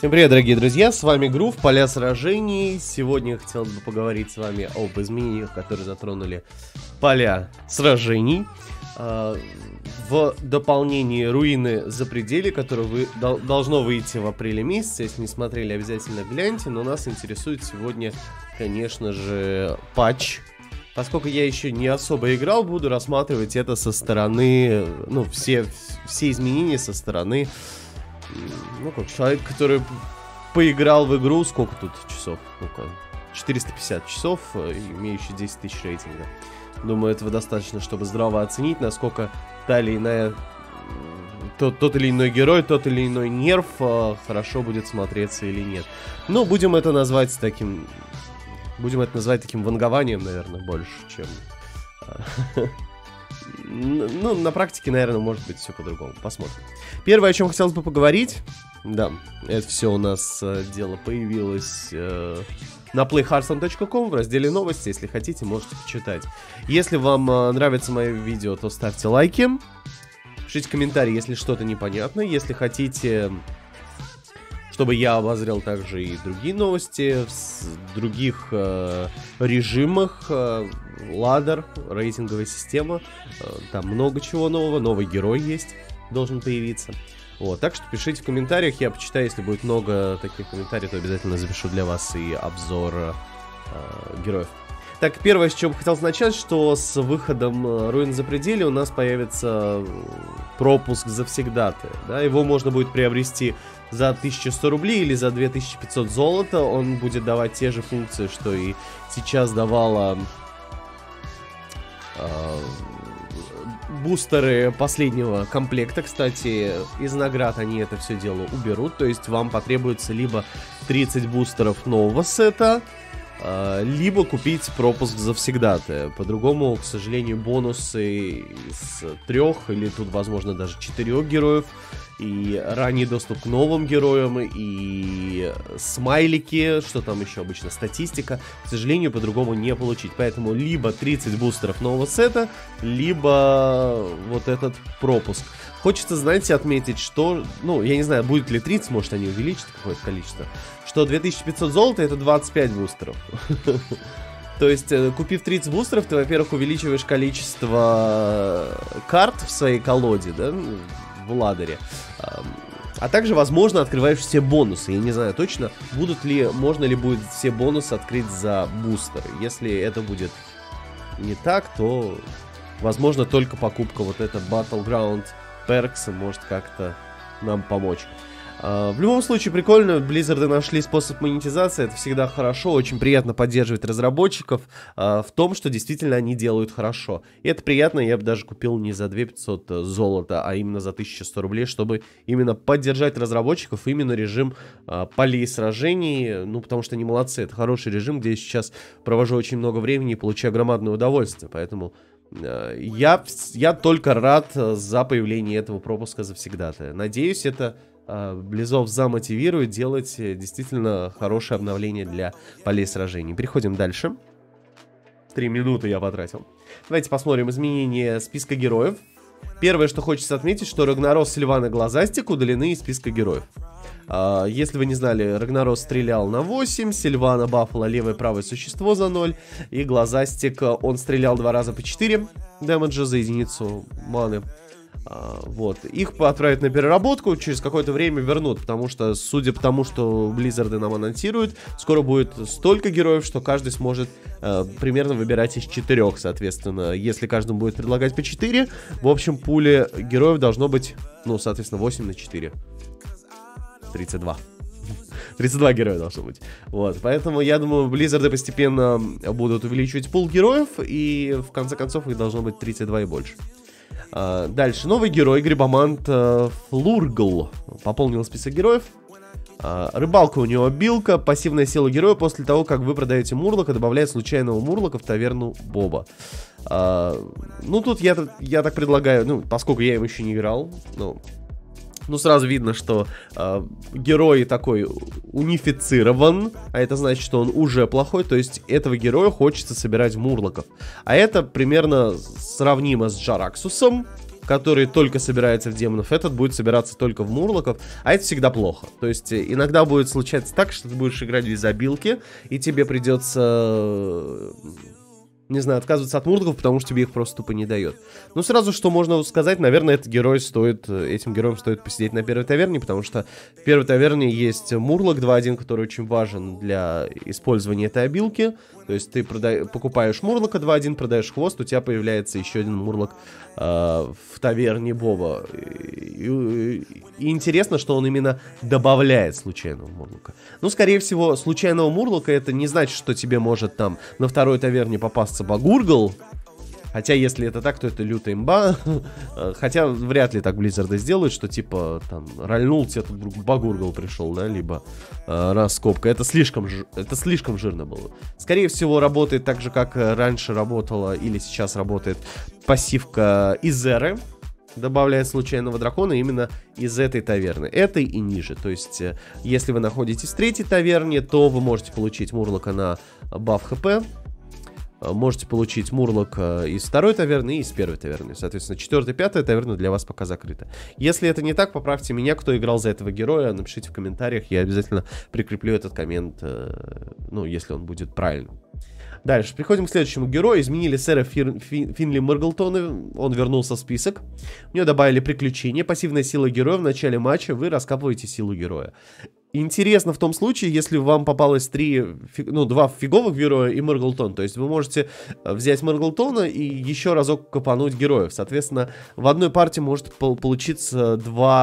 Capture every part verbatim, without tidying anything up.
Всем привет, дорогие друзья, с вами Грув, Поля сражений. Сегодня хотел бы поговорить с вами об изменениях, которые затронули поля сражений. В дополнении Руины Запределья, которое вы, должно выйти в апреле месяце. Если не смотрели, обязательно гляньте. Но нас интересует сегодня, конечно же, патч. Поскольку я еще не особо играл, буду рассматривать это со стороны, ну, все, все изменения со стороны, ну, как человек, который поиграл в игру, сколько тут часов? Ну-ка, четыреста пятьдесят часов, имеющий десять тысяч рейтинга. Думаю, этого достаточно, чтобы здраво оценить, насколько та или иная, тот, тот или иной герой, тот или иной нерв хорошо будет смотреться или нет. Ну, будем это назвать таким... Будем это называть таким вангованием, наверное, больше, чем... Ну, на практике, наверное, может быть все по-другому. Посмотрим. Первое, о чем хотелось бы поговорить. Да, это все у нас э, дело появилось э, на плей харсон точка ком в разделе новости. Если хотите, можете почитать. Если вам э, нравится мое видео, то ставьте лайки. Пишите комментарии, если что-то непонятно. Если хотите, чтобы я обозрел также и другие новости в других э, режимах, э, ладер, рейтинговая система, э, там много чего нового, новый герой есть, должен появиться. Вот, так что пишите в комментариях, я почитаю, если будет много таких комментариев, то обязательно запишу для вас и обзор э, героев. Так, первое, с чего бы хотел начать, что с выходом Руин Запределья у нас появится пропуск завсегдатая, да, его можно будет приобрести за тысячу сто рублей или за две тысячи пятьсот золота. Он будет давать те же функции, что и сейчас давала э, бустеры последнего комплекта. Кстати, из наград они это все дело уберут. То есть вам потребуется либо тридцать бустеров нового сета, э, либо купить пропуск завсегдатая. По-другому, к сожалению, бонусы из трех или тут, возможно, даже четырех героев, и ранний доступ к новым героям, и смайлики, что там еще обычно, статистика, к сожалению, по-другому не получить. Поэтому либо тридцать бустеров нового сета, либо вот этот пропуск. Хочется, знаете, отметить, что, ну, я не знаю, будет ли тридцать, может они увеличат какое-то количество, что две тысячи пятьсот золота это двадцать пять бустеров. То есть, купив тридцать бустеров, ты, во-первых, увеличиваешь количество карт в своей колоде, да, в ладере. А также, возможно, открываешь все бонусы. Я не знаю точно, будут ли, можно ли будет все бонусы открыть за бустеры. Если это будет не так, то, возможно, только покупка вот этой Battleground Perks может как-то нам помочь. Uh, в любом случае, прикольно, Blizzard нашли способ монетизации, это всегда хорошо, очень приятно поддерживать разработчиков uh, в том, что действительно они делают хорошо. И это приятно, я бы даже купил не за две тысячи пятьсот золота, а именно за тысячу сто рублей, чтобы именно поддержать разработчиков, именно режим uh, полей сражений, ну, потому что они молодцы, это хороший режим, где я сейчас провожу очень много времени и получаю громадное удовольствие, поэтому... Uh, я, я только рад за появление этого пропуска завсегдатая. Надеюсь, это... Близов замотивирует делать действительно хорошее обновление для полей сражений. Переходим дальше. Три минуты я потратил. Давайте посмотрим изменения списка героев. Первое, что хочется отметить, что Рагнарос, Сильван и Глазастик удалены из списка героев. Если вы не знали, Рагнарос стрелял на восемь, Сильвана баффала левое и правое существо за ноль, и Глазастик, он стрелял два раза по четыре дэмэджа за единицу маны. Uh, вот, их отправят на переработку, через какое-то время вернут, потому что, судя по тому, что Blizzard нам анонсируют, скоро будет столько героев, что каждый сможет uh, примерно выбирать из четырех, соответственно, если каждому будет предлагать по четыре, в общем пуле героев должно быть, ну, соответственно, восемь на четыре, тридцать два. тридцать два героя должно быть. Вот, поэтому я думаю, Blizzard постепенно будут увеличивать пул героев, и в конце концов их должно быть тридцать два и больше. Uh, дальше, новый герой, Грибомант uh, Флургл, пополнил список героев. uh, Рыбалка у него билка, пассивная сила героя после того, как вы продаете Мурлока, добавляет случайного Мурлока в таверну Боба. uh, Ну, тут я, я так предлагаю, ну, поскольку я им еще не играл, ну... Ну, сразу видно, что э, герой такой унифицирован, а это значит, что он уже плохой, то есть этого героя хочется собирать в мурлоков. А это примерно сравнимо с Джараксусом, который только собирается в демонов, этот будет собираться только в мурлоков, а это всегда плохо. То есть иногда будет случаться так, что ты будешь играть без обилки, и тебе придется, не знаю, отказываться от мурлоков, потому что тебе их просто тупо не дает. Ну, сразу что можно сказать, наверное, этот герой стоит, этим героем стоит посидеть на первой таверне, потому что в первой таверне есть мурлок два один, который очень важен для использования этой обилки. То есть ты продай, покупаешь мурлока два один, продаешь хвост, у тебя появляется еще один мурлок э, в таверне Боба. И, и, и интересно, что он именно добавляет случайного мурлока. Ну, скорее всего, случайного мурлока это не значит, что тебе может там на второй таверне попасться Багургл. Хотя, если это так, то это лютая имба. Хотя, вряд ли так Близзарды сделают, что, типа, там, рольнул, тебе тут вдруг Багургл пришел, да, либо э, раскопка. Это слишком, это слишком жирно было. Скорее всего, работает так же, как раньше работала, или сейчас работает пассивка Изеры. Добавляет случайного дракона именно из этой таверны. Этой и ниже. То есть, если вы находитесь в третьей таверне, то вы можете получить мурлока на баф хп. Можете получить мурлок из второй таверны и из первой таверны. Соответственно, четвертая, пятая таверна для вас пока закрыта. Если это не так, поправьте меня, кто играл за этого героя. Напишите в комментариях, я обязательно прикреплю этот коммент, ну, если он будет правильным. Дальше, приходим к следующему герою. Изменили сэра Фир... Фин... Финли Морглтона. Он вернулся в список. В нее добавили приключения. Пассивная сила героя. В начале матча вы раскапываете силу героя. Интересно в том случае, если вам попалось три, ну, два фиговых героя и Морглтон. То есть вы можете взять Морглтона и еще разок копануть героев. Соответственно, в одной партии может получиться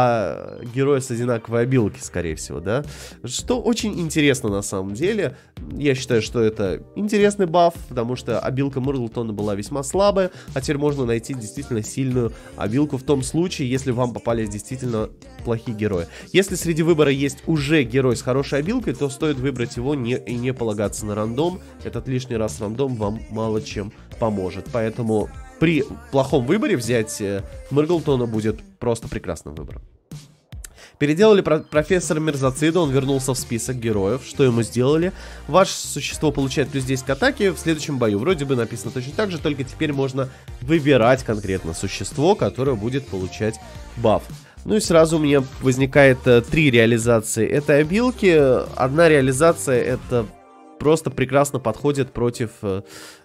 два героя с одинаковой обилки, скорее всего, да? Что очень интересно на самом деле. Я считаю, что это интересный баф, потому что обилка Морглтона была весьма слабая, а теперь можно найти действительно сильную обилку в том случае, если вам попались действительно плохие герои. Если среди выбора есть уже герой с хорошей обилкой, то стоит выбрать его не, и не полагаться на рандом. Этот лишний раз рандом вам мало чем поможет. Поэтому при плохом выборе взять э, Морглтона будет просто прекрасным выбором. Переделали про профессора Мерзоцида, он вернулся в список героев. Что ему сделали? Ваше существо получает плюс десять к атаке в следующем бою. Вроде бы написано точно так же, только теперь можно выбирать конкретно существо, которое будет получать баф. Ну и сразу у меня возникает э, три реализации этой обилки. Одна реализация это просто прекрасно подходит против, э,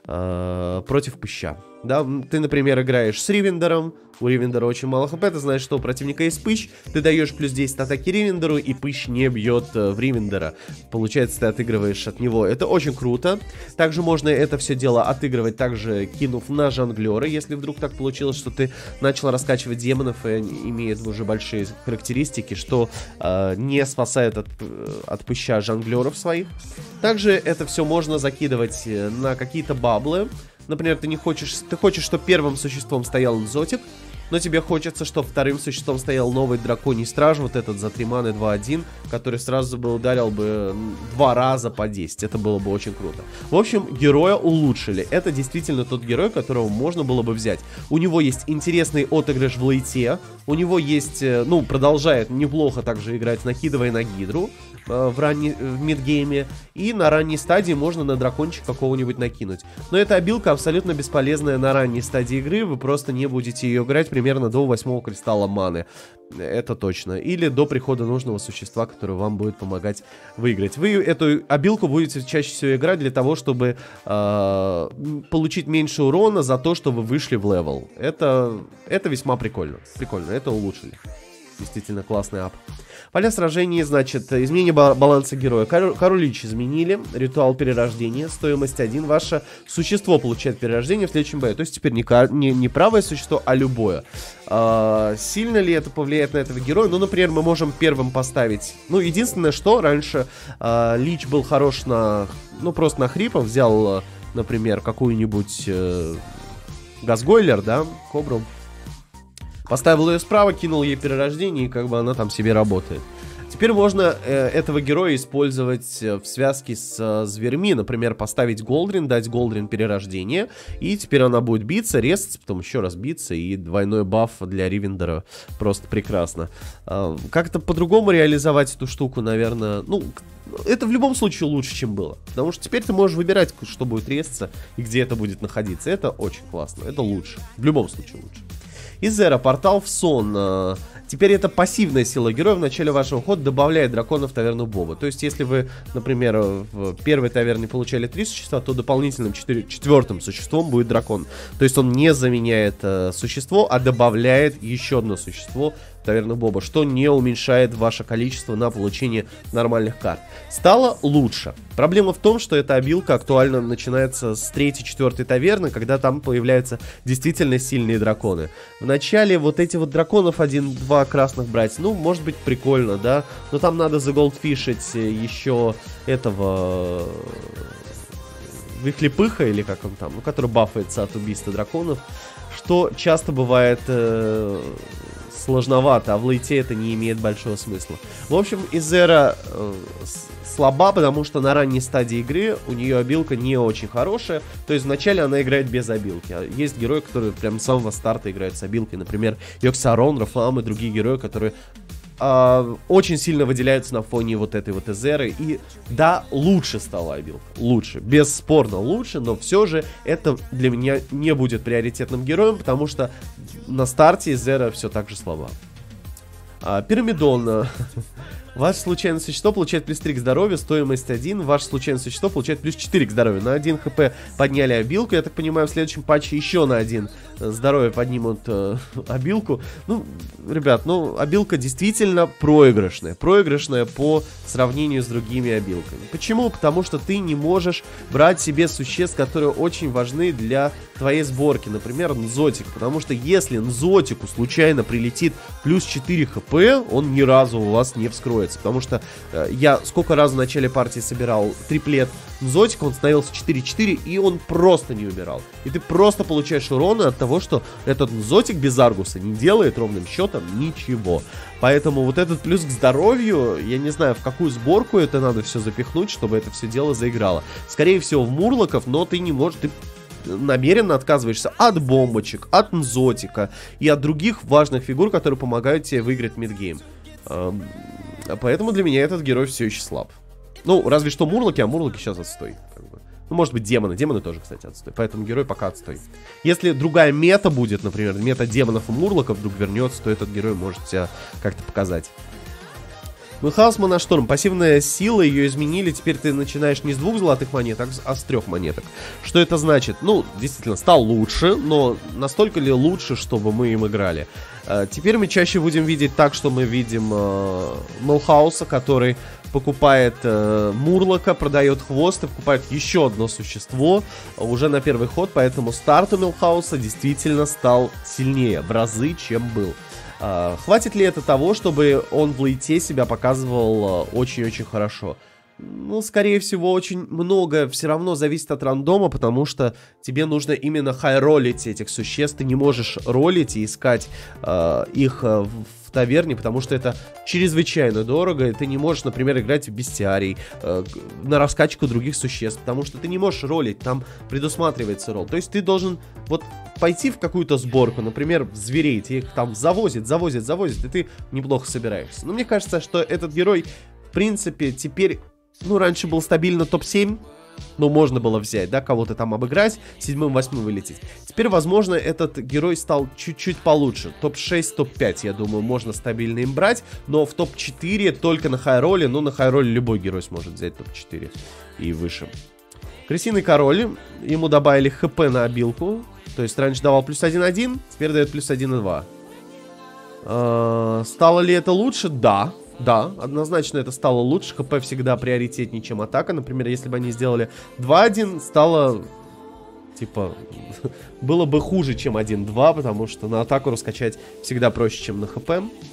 э, против пыща. Да? Ты, например, играешь с Ривендером, у Ривендера очень мало хп, ты знаешь, что у противника есть пыщ, ты даешь плюс десять атаки Ривендеру, и пыщ не бьет э, в Ривендера. Получается, ты отыгрываешь от него. Это очень круто. Также можно это все дело отыгрывать, также кинув на жонглера, если вдруг так получилось, что ты начал раскачивать демонов, и они имеют уже большие характеристики, что э, не спасает от, от пыща жонглеров своих. Также это все можно закидывать на какие-то баблы. Например, ты не хочешь, ты хочешь, чтобы первым существом стоял экзотик, но тебе хочется, чтобы вторым существом стоял новый драконий страж, вот этот за три маны два один, который сразу бы ударил бы два раза по десять. Это было бы очень круто. В общем, героя улучшили. Это действительно тот герой, которого можно было бы взять. У него есть интересный отыгрыш в лейте. У него есть, ну, продолжает неплохо также играть, накидывая на гидру э, в, ранней, в мидгейме. И на ранней стадии можно на дракончик какого-нибудь накинуть. Но эта обилка абсолютно бесполезная на ранней стадии игры. Вы просто не будете ее играть примерно до восьмого кристалла маны. Это точно. Или до прихода нужного существа, которое вам будет помогать выиграть. Вы эту обилку будете чаще всего играть для того, чтобы э, получить меньше урона за то, что вы вышли в левел. Это, это весьма прикольно. Прикольно, это улучшили. Действительно классный ап. Поля сражений, значит, изменение баланса героя. Королич изменили. Ритуал перерождения. Стоимость один. Ваше существо получает перерождение в следующем бою. То есть теперь не, не, не правое существо, а любое. А, сильно ли это повлияет на этого героя? Ну, например, мы можем первым поставить... Ну, единственное, что раньше а, Лич был хорош на... Ну, просто на хрипов. Взял, например, какую-нибудь э, Газгойлер, да, Кобру. Поставил ее справа, кинул ей перерождение, и как бы она там себе работает. Теперь можно э, этого героя использовать в связке с э, зверьми. Например, поставить Голдрин, дать Голдрин перерождение. И теперь она будет биться, резаться, потом еще раз биться. И двойной баф для Ривендера просто прекрасно. Э, как-то по-другому реализовать эту штуку, наверное... Ну, это в любом случае лучше, чем было. Потому что теперь ты можешь выбирать, что будет резаться и где это будет находиться. Это очень классно, это лучше. В любом случае лучше. Изера, портал в сон. Теперь это пассивная сила героя в начале вашего хода добавляет дракона в таверну Боба. То есть, если вы, например, в первой таверне получали три существа, то дополнительным четыре, четвертым существом будет дракон. То есть, он не заменяет э, существо, а добавляет еще одно существо в таверну Боба, что не уменьшает ваше количество на получение нормальных карт. Стало лучше. Проблема в том, что эта обилка актуально начинается с третьей-четвертой таверны, когда там появляются действительно сильные драконы. В начале вот эти вот драконов один-два красных брать, ну, может быть, прикольно, да, но там надо заголдфишить еще этого Вихлепыха, или как он там, ну, который бафается от убийства драконов, что часто бывает э, сложновато, а в лейте это не имеет большого смысла. В общем, Изера э, слаба, потому что на ранней стадии игры у нее обилка не очень хорошая. То есть вначале она играет без обилки. А есть герои, которые прям с самого старта играют с обилкой. Например, Йоксарон, Рафам и другие герои, которые э, очень сильно выделяются на фоне вот этой вот Изеры. И да, лучше стала обилка. Лучше. Бесспорно лучше, но все же это для меня не будет приоритетным героем, потому что на старте Изера все так же слаба. А, Пирамидон. Ваше случайное существо получает плюс три к здоровью, стоимость один. Ваше случайное существо получает плюс четыре к здоровью. На один хп подняли обилку. Я так понимаю, в следующем патче еще на один здоровье поднимут э, обилку. Ну, ребят, ну, обилка действительно проигрышная. Проигрышная по сравнению с другими обилками. Почему? Потому что ты не можешь брать себе существ, которые очень важны для твоей сборки. Например, Нзотик. Потому что если Нзотику случайно прилетит плюс четыре хп, он ни разу у вас не вскроется. Потому что э, я сколько раз в начале партии собирал триплет Нзотика, он становился четыре-четыре, и он просто не умирал. И ты просто получаешь уроны от того, что этот Нзотик без Аргуса не делает ровным счетом ничего. Поэтому вот этот плюс к здоровью, я не знаю, в какую сборку это надо все запихнуть, чтобы это все дело заиграло. Скорее всего, в Мурлоков, но ты не можешь... Ты намеренно отказываешься от бомбочек, от Нзотика и от других важных фигур, которые помогают тебе выиграть мидгейм. Поэтому для меня этот герой все еще слаб. Ну, разве что Мурлоки, а Мурлоки сейчас отстой. Как бы. Ну, может быть, демоны. Демоны тоже, кстати, отстой. Поэтому герой пока отстой. Если другая мета будет, например, мета демонов и Мурлоков вдруг вернется, то этот герой может себя как-то показать. Мюнхгаус Моношторм. Пассивная сила, ее изменили. Теперь ты начинаешь не с двух золотых монеток, а с трех монеток. Что это значит? Ну, действительно, стал лучше, но настолько ли лучше, чтобы мы им играли? Uh, теперь мы чаще будем видеть так, что мы видим uh, Мюнхгауса, который покупает uh, Мурлока, продает хвост и покупает еще одно существо uh, уже на первый ход, поэтому старт у Мюнхгауса действительно стал сильнее в разы, чем был. Uh, хватит ли это того, чтобы он в лейте себя показывал очень-очень uh, хорошо? Ну, скорее всего, очень много все равно зависит от рандома, потому что тебе нужно именно хай-ролить этих существ. Ты не можешь ролить и искать э, их э, в таверне, потому что это чрезвычайно дорого. И ты не можешь, например, играть в бестиарий э, на раскачку других существ, потому что ты не можешь ролить, там предусматривается ролл. То есть ты должен вот пойти в какую-то сборку, например, в зверей, тебе их там завозит, завозит, завозит, и ты неплохо собираешься. Но мне кажется, что этот герой, в принципе, теперь... Ну, раньше был стабильно топ семь, но можно было взять, да, кого-то там обыграть, седьмым-восьмым вылететь. Теперь, возможно, этот герой стал чуть-чуть получше. топ шесть, топ пять, я думаю, можно стабильно им брать, но в топ четыре только на хай-роле, ну, на хай-роле любой герой сможет взять топ четыре и выше. Крысиный король, ему добавили хп на обилку, то есть раньше давал плюс один-один, теперь дает плюс один-два. Стало ли это лучше? Да. Да, однозначно это стало лучше. ХП всегда приоритетнее, чем атака. Например, если бы они сделали два-один, стало... Типа... было бы хуже, чем один-два, потому что на атаку раскачать всегда проще, чем на ХП.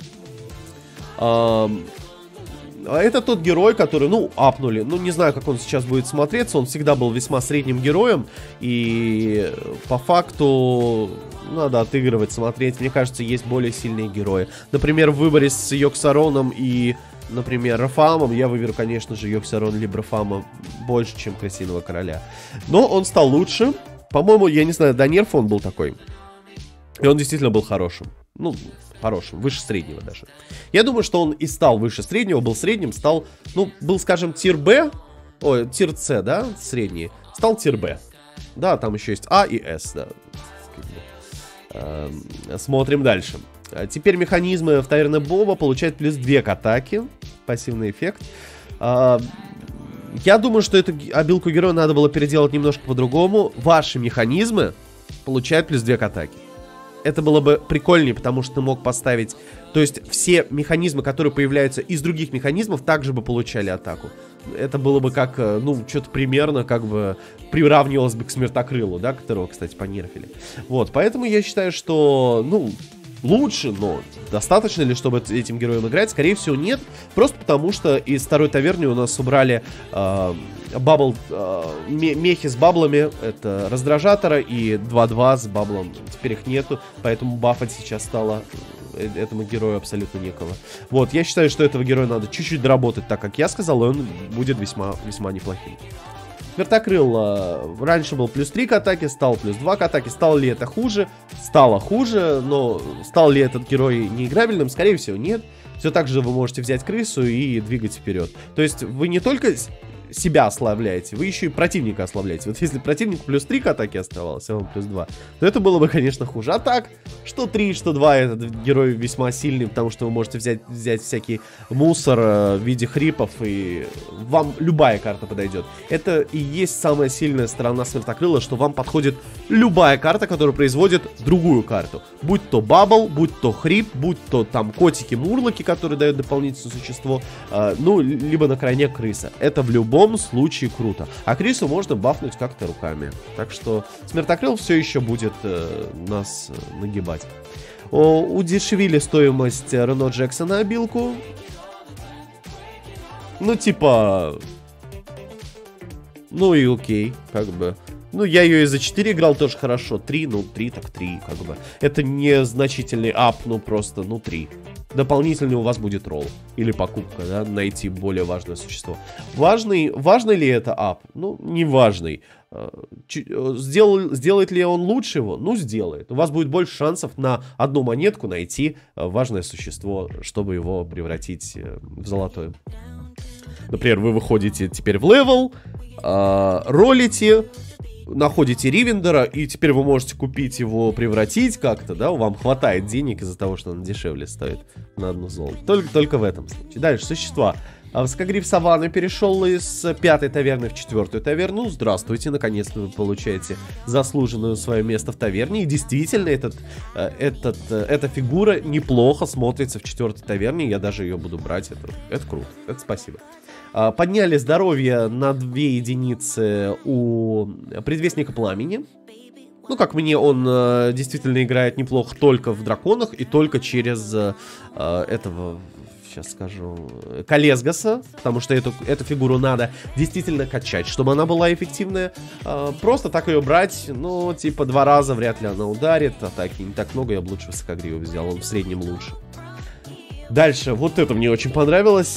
А... Это тот герой, который, ну, апнули. Ну, не знаю, как он сейчас будет смотреться. Он всегда был весьма средним героем. И по факту... Надо отыгрывать, смотреть. Мне кажется, есть более сильные герои. Например, в выборе с Йоксароном и, например, Рафамом я выберу, конечно же, Йоксарон либо Рафама больше, чем Крысиного Короля. Но он стал лучше. По-моему, я не знаю, до нерфа он был такой. И он действительно был хорошим. Ну, хорошим, выше среднего даже. Я думаю, что он и стал выше среднего, был средним, стал, ну, был, скажем, тир Б, ой, тир С, да, средний, стал тир Б. Да, там еще есть А и С, да. Э, смотрим дальше. Теперь механизмы в таверне Боба получают плюс две к атаке. Пассивный эффект. Э, я думаю, что эту обилку героя надо было переделать немножко по-другому. Ваши механизмы получают плюс две к атаке. Это было бы прикольнее, потому что ты мог поставить... То есть все механизмы, которые появляются из других механизмов, также бы получали атаку. Это было бы как, ну, что-то примерно как бы приравнивалось бы к Смертокрылу, да, которого, кстати, понерфили. Вот, поэтому я считаю, что, ну... лучше, но достаточно ли, чтобы этим героем играть? Скорее всего, нет. Просто потому, что из второй таверни у нас убрали э, бабл, э, мехи с баблами. Это раздражатора и два-два с баблом. Теперь их нету, поэтому бафать сейчас стало этому герою абсолютно некого. Вот, я считаю, что этого героя надо чуть-чуть доработать, так как я сказал, и он будет весьма, весьма неплохим. Смертокрыл э, раньше был плюс три к атаке, стал плюс два к атаке. Стало ли это хуже? Стало хуже, но стал ли этот герой неиграбельным? Скорее всего, нет. Все так же вы можете взять крысу и двигать вперед. То есть вы не только себя ослабляете, вы еще и противника ослабляете. Вот если противник плюс три к атаке оставался, а он плюс два, то это было бы, конечно, хуже. А так, что три, что два, этот герой весьма сильный, потому что вы можете взять, взять всякий мусор э, в виде хрипов, и вам любая карта подойдет. Это и есть самая сильная сторона Смертокрыла, что вам подходит любая карта, которая производит другую карту. Будь то бабл, будь то хрип, будь то там котики-мурлоки, которые дают дополнительное существо, э, ну, либо на крайне крыса. Это в любом В любом случае круто. А крысу можно бафнуть как-то руками. Так что Смертокрыл все еще будет э, нас э, нагибать. О, удешевили стоимость Рено Джексона обилку. Ну, типа... Ну и окей, как бы. Ну, я ее и за четыре играл тоже хорошо. три, ну, три, так три, как бы. Это незначительный ап, ну, просто, ну, три. Дополнительный у вас будет ролл. Или покупка, да, найти более важное существо. Важный, важный ли это ап? Ну, не важный. Сделал, сделает ли он лучше его? Ну, сделает. У вас будет больше шансов на одну монетку найти важное существо, чтобы его превратить в золотое. Например, вы выходите теперь в левел, ролите, находите Ривендера, и теперь вы можете купить его, превратить как-то, да, вам хватает денег из-за того, что он дешевле стоит на одну золото. Только, только в этом случае. Дальше, существа. Высокогриф Саванны перешел из пятой таверны в четвертую таверну. Здравствуйте, наконец-то вы получаете заслуженное свое место в таверне. И действительно, этот, этот, эта фигура неплохо смотрится в четвертой таверне. Я даже ее буду брать. Это, это круто. Это спасибо. Подняли здоровье на две единицы у Предвестника Пламени. Ну, как мне, он э, действительно играет неплохо только в драконах и только через э, этого, сейчас скажу, Калезгаса, потому что эту, эту фигуру надо действительно качать, чтобы она была эффективная. Э, просто так ее брать, ну, типа два раза вряд ли она ударит, атаки не так много, я бы лучше Высокогрива взял, он в среднем лучше. Дальше, вот это мне очень понравилось.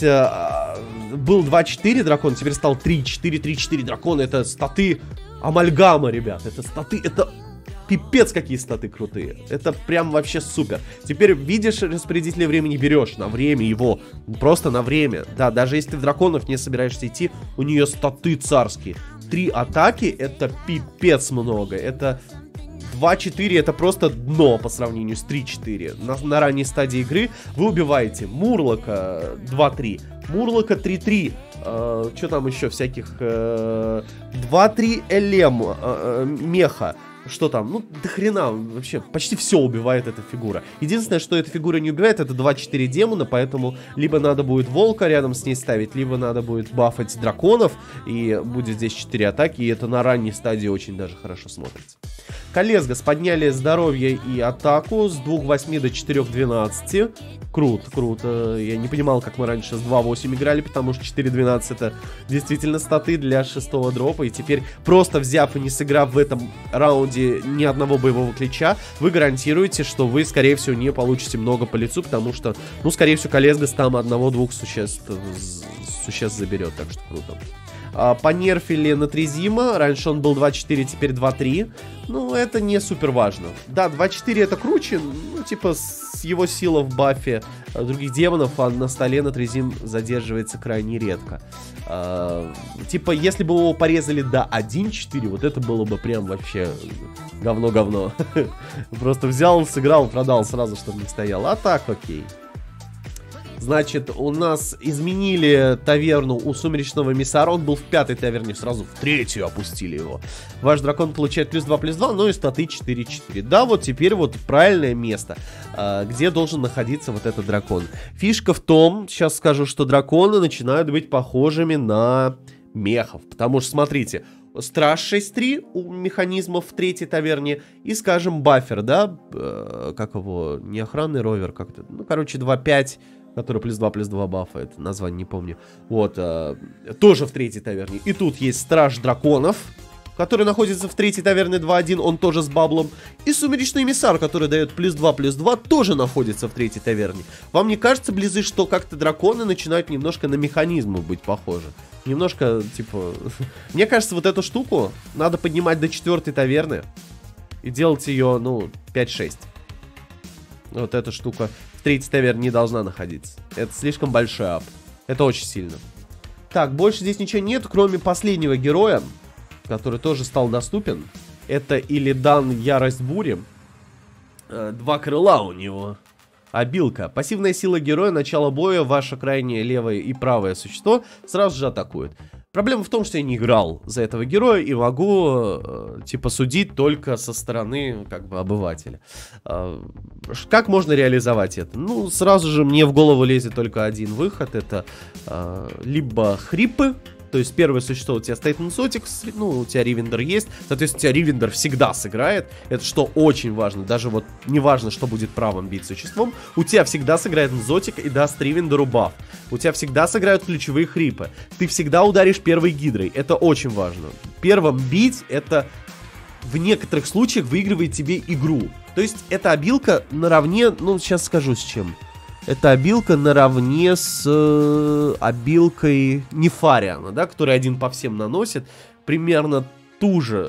Был два-четыре дракон, теперь стал три-четыре, три-четыре дракона. Это статы амальгама, ребят. Это статы, это пипец какие статы крутые. Это прям вообще супер. Теперь видишь распорядителя времени, берешь на время его. Просто на время. Да, даже если ты в драконов не собираешься идти, у нее статы царские. Три атаки, это пипец много. Это... два-четыре это просто дно по сравнению с три-четыре. На, на ранней стадии игры вы убиваете Мурлока два-три, Мурлока три-три, э, что там еще всяких, э, два-три Элем, э, Меха. Что там? Ну, до хрена, вообще, почти все убивает эта фигура. Единственное, что эта фигура не убивает, это два-четыре демона, поэтому либо надо будет волка рядом с ней ставить, либо надо будет бафать драконов, и будет здесь четыре атаки, и это на ранней стадии очень даже хорошо смотрится. Калезгас подняли здоровье и атаку с двух-восьми до четырёх-двенадцати. Круто, круто. Я не понимал, как мы раньше с два-восемь играли, потому что четыре-двенадцать это действительно статы для шестого дропа. И теперь, просто взяв и не сыграв в этом раунде ни одного боевого клича, вы гарантируете, что вы, скорее всего, не получите много по лицу, потому что, ну, скорее всего, Калезгас там одного-двух существ, существ заберет, так что круто. А, понерфили Натрезима. Раньше он был два четыре, теперь два три. Ну, это не супер важно. Да, два четыре это круче. Ну, типа, с его сила в бафе других демонов, а на столе Натрезим задерживается крайне редко. А, типа, если бы его порезали до один четыре, вот это было бы прям вообще говно-говно. Просто взял, сыграл, продал сразу, чтобы не стоял. А так, окей. Значит, у нас изменили таверну у Сумеречного Эмиссара. Он был в пятой таверне, сразу в третью опустили его. Ваш дракон получает плюс два, плюс два, но и статы четыре четыре. Да, вот теперь вот правильное место, где должен находиться вот этот дракон. Фишка в том, сейчас скажу, что драконы начинают быть похожими на мехов. Потому что, смотрите, Страж шесть три у механизмов в третьей таверне. И, скажем, бафер, да, как его, не охранный ровер, как-то, ну, короче, два пять... который плюс два, плюс два бафа, это название не помню. Вот, э, тоже в третьей таверне. И тут есть Страж Драконов, который находится в третьей таверне два один, он тоже с баблом. И Сумеречный Эмиссар, который дает плюс два, плюс два, тоже находится в третьей таверне. Вам не кажется, близы, что как-то драконы начинают немножко на механизмы быть похожи? Немножко, типа... Мне кажется, вот эту штуку надо поднимать до четвертой таверны и делать ее, ну, пять шесть. Вот эта штука в третьей таверне не должна находиться. Это слишком большой ап. Это очень сильно. Так, больше здесь ничего нет, кроме последнего героя, который тоже стал доступен. Это Илидан Ярость Бури. Два крыла у него. Обилка. Пассивная сила героя, начало боя, ваше крайнее левое и правое существо сразу же атакует. Проблема в том, что я не играл за этого героя и могу, э, типа, судить только со стороны, как бы, обывателя. Э, как можно реализовать это? Ну, сразу же мне в голову лезет только один выход. Это э, либо хрипы. То есть первое существо у тебя стоит Нзотик, ну, у тебя Ривендер есть, соответственно, у тебя Ривендер всегда сыграет, это что очень важно, даже вот не важно, что будет правым бить существом, у тебя всегда сыграет Нзотик и даст Ривендеру баф, у тебя всегда сыграют ключевые хрипы, ты всегда ударишь первой гидрой, это очень важно. Первым бить, это в некоторых случаях выигрывает тебе игру, то есть эта обилка наравне, ну, сейчас скажу с чем. Это обилка наравне с э, обилкой Нефариана, да, который один по всем наносит. Примерно ту же,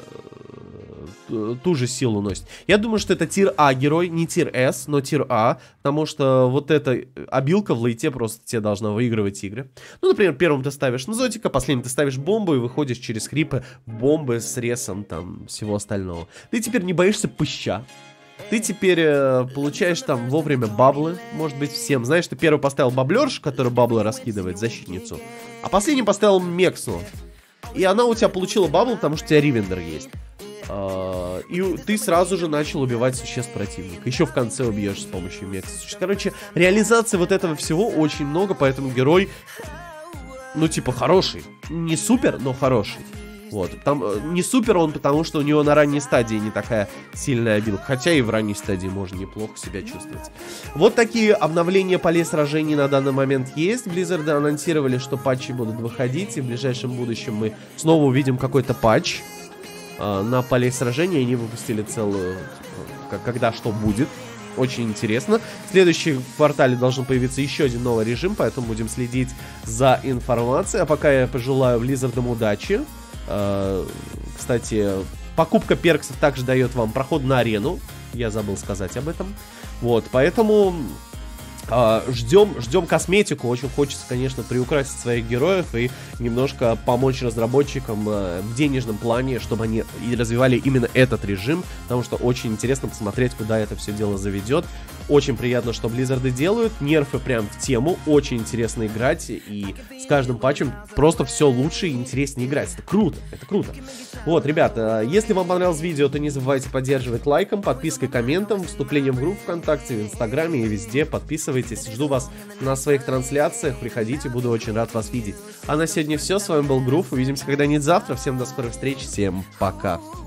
э, ту же силу носит. Я думаю, что это тир А герой, не тир С, но тир А. Потому что вот эта обилка в лейте просто тебе должна выигрывать игры. Ну, например, первым ты ставишь Нзотика, последним ты ставишь бомбу и выходишь через хрипы в бомбы с ресом там всего остального. Ты теперь не боишься пыща. Ты теперь э, получаешь там вовремя баблы, может быть, всем. Знаешь, ты первый поставил баблерш, который баблы раскидывает, защитницу. А последним поставил Мексу. И она у тебя получила баблы, потому что у тебя Ривендер есть. Э, и ты сразу же начал убивать существ противника. Еще в конце убьешь с помощью Мексы. Короче, реализации вот этого всего очень много, поэтому герой, ну, типа, хороший. Не супер, но хороший. Вот, там не супер он, потому что у него на ранней стадии не такая сильная обилка. Хотя и в ранней стадии можно неплохо себя чувствовать. Вот такие обновления полей сражений на данный момент есть. Blizzard анонсировали, что патчи будут выходить. И в ближайшем будущем мы снова увидим какой-то патч э, на полей сражений. Они выпустили целую, э, когда что будет. Очень интересно. В следующем квартале должен появиться еще один новый режим, поэтому будем следить за информацией. А пока я пожелаю Blizzard удачи. Uh, кстати, покупка перксов также дает вам проход на арену. Я забыл сказать об этом. Вот, поэтому uh, ждем, ждем косметику. Очень хочется, конечно, приукрасить своих героев и немножко помочь разработчикам uh, в денежном плане, чтобы они и развивали именно этот режим. Потому что очень интересно посмотреть, куда это все дело заведет. Очень приятно, что Blizzard делают. Нерфы прям в тему. Очень интересно играть. И с каждым патчем просто все лучше и интереснее играть. Это круто. Это круто. Вот, ребята, если вам понравилось видео, то не забывайте поддерживать лайком, подпиской, комментом, вступлением в группу ВКонтакте, в Инстаграме и везде. Подписывайтесь. Жду вас на своих трансляциях. Приходите, буду очень рад вас видеть. А на сегодня все. С вами был Грув. Увидимся когда-нибудь завтра. Всем до скорых встреч. Всем пока.